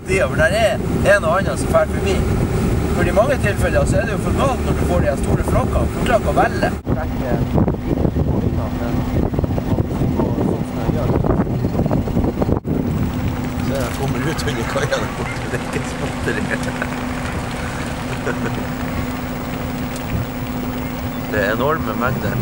tiden, for der er en og annen som fer forbi. For i mange tilfeller så er det jo for galt når du får de store flokkene, for klart å velge. Så jeg kommer ut under kaia der borte, det er ikke småtteri. Det er enorme mengder.